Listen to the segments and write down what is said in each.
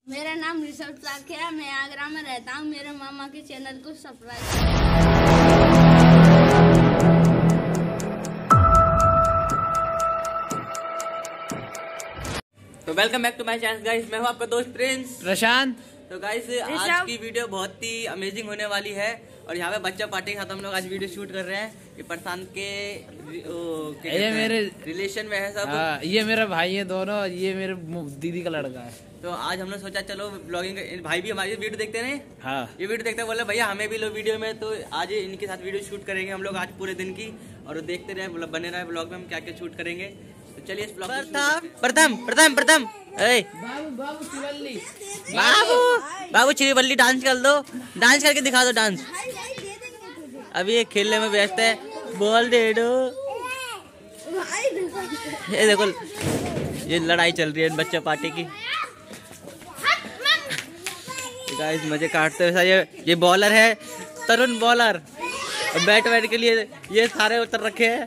मेरा नाम ऋषभ साख्य है, मैं आगरा में रहता हूँ। मेरे मामा के चैनल को सब्सक्राइब। तो welcome back to my channel guys, मैं हूँ आपका दोस्त प्रिंस प्रशांत। तो गाइस आज की वीडियो बहुत ही अमेजिंग होने वाली है और यहाँ पे बच्चा पार्टी के साथ हम लोग आज वीडियो शूट कर रहे हैं। ये प्रशांत के ये मेरे रिलेशन में है सब। ये मेरा भाई है दोनों, ये मेरे दीदी का लड़का है। तो आज हमने सोचा चलो ब्लॉगिंग, भाई भी हमारी वीडियो देखते हैं। हाँ, ये वीडियो देखते हैं, बोले भैया हमें भी लो वीडियो में। तो आज इनके साथ वीडियो शूट करेंगे हम लोग आज पूरे दिन की, और देखते रहे बने रहे ब्लॉग में हम क्या क्या शूट करेंगे। तो चलिए इस ब्लॉग प्रथम बाबू चिरीवल्ली डांस कर दो, डांस करके दिखा दो डांस। अभी ये खेलने में व्यस्त है, बॉल दे दो। ये देखो ये लड़ाई चल रही है बच्चा पार्टी की। गाइस मजे काटते हुए ये बॉलर है तरुण बॉलर, बैट के लिए ये सारे उतर रखे हैं।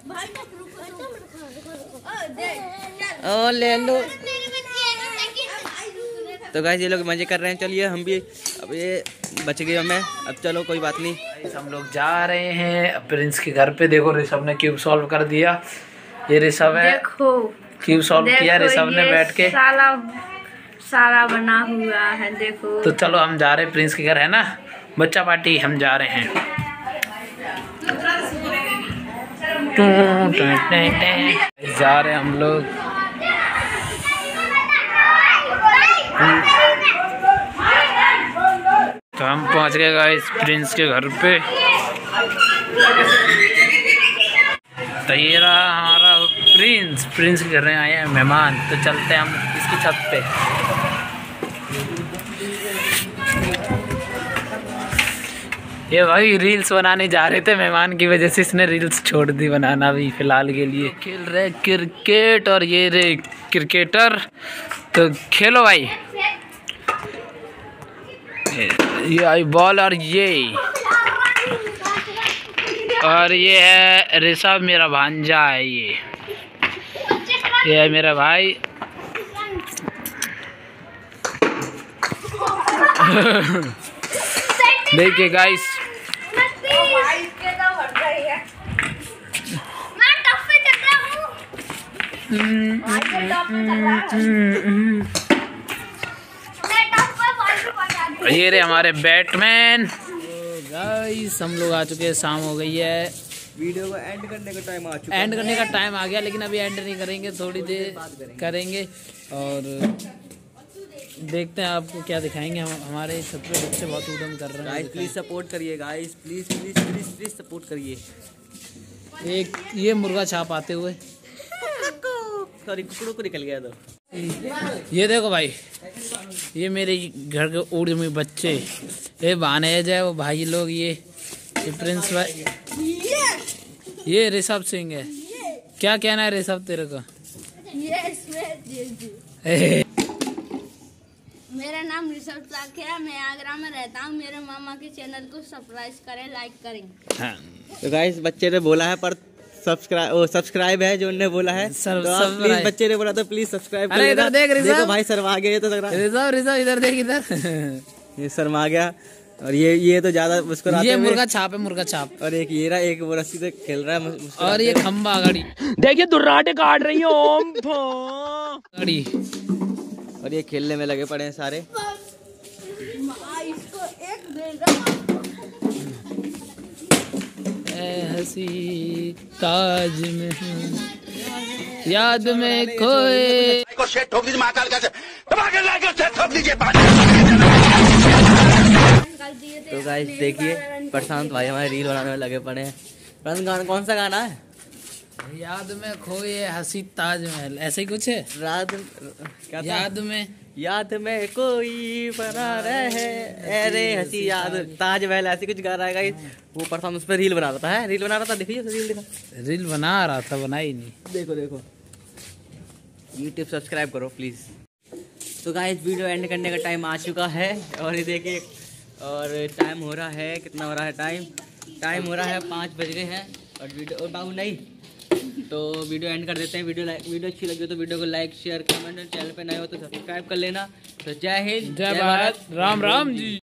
ओ ले लो। तो गाइस ये लोग मजे कर रहे हैं, चलिए हम भी। अब ये बच गए हमें, अब चलो कोई बात नहीं। हम लोग जा रहे हैं प्रिंस के घर पे। देखो ऋषभ ने क्यूब सॉल्व कर दिया। ये ऋषभ है, देखो क्यूब सॉल्व किया ऋषभ ने बैठ के। सारा बना हुआ है देखो। तो चलो हम जा रहे हैं प्रिंस के घर, है ना बच्चा पार्टी, हम जा रहे हैं। जा रहे हैं हम लोग। तो हम पहुंच गए गाइस प्रिंस के घर पे। तो ये रहा हमारा प्रिंस के घर में आए हैं मेहमान। तो चलते हैं हम इसकी छत पे। ये भाई रील्स बनाने जा रहे थे, मेहमान की वजह से इसने रील्स छोड़ दी बनाना भी फिलहाल के लिए। खेल रहे क्रिकेट और ये रे क्रिकेटर। तो खेलो भाई। ये आई बॉल और ये है ऋषभ मेरा भांजा है। ये है मेरा भाई। देखिए गाइस, ये रहे हमारे बैटमैन। गाइस हम लोग आ चुके हैं, शाम हो गई है। वीडियो को एंड करने का टाइम आ चुका है। एंड करने का टाइम आ गया, लेकिन अभी एंड नहीं करेंगे, थोड़ी देर करेंगे और देखते हैं आपको क्या दिखाएंगे। हमारे छत पे बच्चे बहुत उद्यम कर रहे हैं। गाइस प्लीज सपोर्ट करिए guys, please please please please support करिए। एक ये मुर्गा छाप आते हुए, सॉरी कुकड़ों को निकल गया। तो ये देखो भाई, ये मेरे घर के उड़मी बच्चे, ये भानेज है, वो भाई लोग, ये प्रिंस भाई, ये ऋषभ सिंह है। क्या कहना है ऋषभ तेरे को? मेरा नाम ऋषभ साख्य है, मैं आगरा में रहता हूँ। मेरे मामा के चैनल को सब्सक्राइब करें, लाइक करें। हाँ। तो गाइस बच्चे ने बोला है पर सब्सक्राइब है जो उन्होंने बोला है। तो प्लीज बच्चे ने बोला तो प्लीज सब्सक्राइब कर लेना। देखो भाई शर्मा गया, तो ऋषभ इधर देख, इधर ये शर्मा गया। और ये तो ज्यादा मुस्कुराते, ये मुर्गा छाप है, मुर्गा छाप। और एक ये रहा, एक वो रस्सी से खेल रहा है। और ये खंबा गाड़ी देखिए, दुर्राटे काट रही है गाड़ी। और ये खेलने में लगे पड़े हैं सारे। हसी ताज में याद में खोए। तो गाइस देखिए प्रशांत भाई हमारे रील बनाने में लगे पड़े हैं। प्रशांत गाना कौन सा गाना है? याद में खोए हसी ताजमहल, ऐसे ही कुछ है। रात क्या याद में कोई बना रहे, अरे हंसी याद ताजमहल, ऐसी कुछ गा रहा है गाइस। वो प्रशांत उस पर रील बना रहा था, रील बना रहा था। देखिए रील दिखा, रील बना रहा था, बनाई नहीं। देखो यूट्यूब सब्सक्राइब करो प्लीज। तो गाइस वीडियो एंड करने का टाइम आ चुका है, और ये देखिए, और टाइम हो रहा है, कितना हो रहा है टाइम हो रहा है 5 बज रहे हैं। और वीडियो, और बाबू नहीं तो वीडियो एंड कर देते हैं। वीडियो अच्छी लगी हो तो वीडियो को लाइक शेयर कमेंट, चैनल पे नए हो तो सब्सक्राइब कर लेना। तो जय हिंद, जय भारत, राम राम जी।